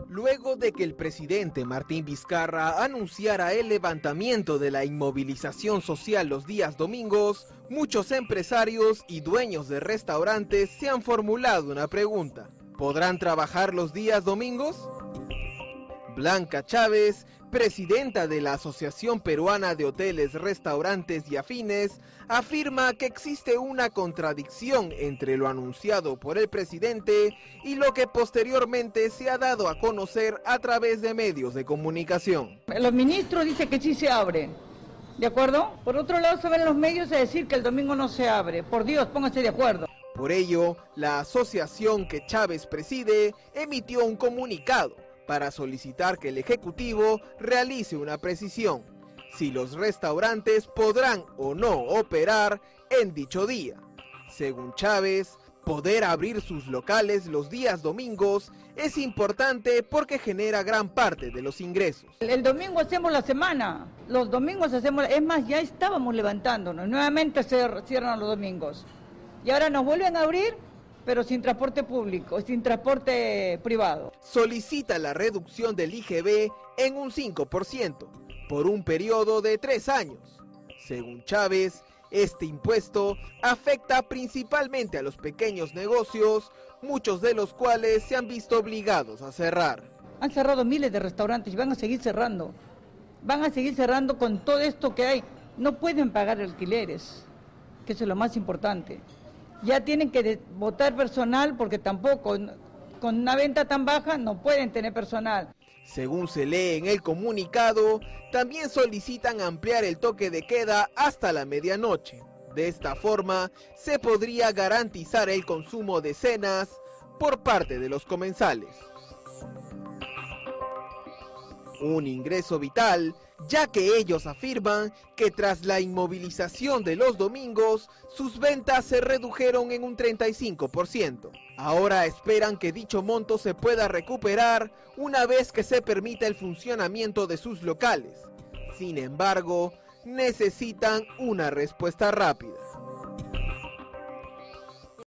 Luego de que el presidente Martín Vizcarra anunciara el levantamiento de la inmovilización social los días domingos, muchos empresarios y dueños de restaurantes se han formulado una pregunta: ¿podrán trabajar los días domingos? Blanca Chávez, presidenta de la Asociación Peruana de Hoteles, Restaurantes y Afines, afirma que existe una contradicción entre lo anunciado por el presidente y lo que posteriormente se ha dado a conocer a través de medios de comunicación. Los ministros dicen que sí se abre, ¿de acuerdo? Por otro lado se ven los medios a decir que el domingo no se abre. Por Dios, pónganse de acuerdo. Por ello, la asociación que Chávez preside emitió un comunicado para solicitar que el Ejecutivo realice una precisión: si los restaurantes podrán o no operar en dicho día. Según Chávez, poder abrir sus locales los días domingos es importante porque genera gran parte de los ingresos. El domingo hacemos la semana, los domingos hacemos, es más, ya estábamos levantándonos, nuevamente se cierran los domingos. Y ahora nos vuelven a abrir, pero sin transporte público, sin transporte privado. Solicita la reducción del IGB en un 5% por un periodo de 3 años. Según Chávez, este impuesto afecta principalmente a los pequeños negocios, muchos de los cuales se han visto obligados a cerrar. Han cerrado miles de restaurantes y van a seguir cerrando. Van a seguir cerrando con todo esto que hay. No pueden pagar alquileres, que eso es lo más importante. Ya tienen que votar personal porque tampoco, con una venta tan baja, no pueden tener personal. Según se lee en el comunicado, también solicitan ampliar el toque de queda hasta la medianoche. De esta forma, se podría garantizar el consumo de cenas por parte de los comensales. Un ingreso vital, ya que ellos afirman que tras la inmovilización de los domingos, sus ventas se redujeron en un 35%. Ahora esperan que dicho monto se pueda recuperar una vez que se permita el funcionamiento de sus locales. Sin embargo, necesitan una respuesta rápida.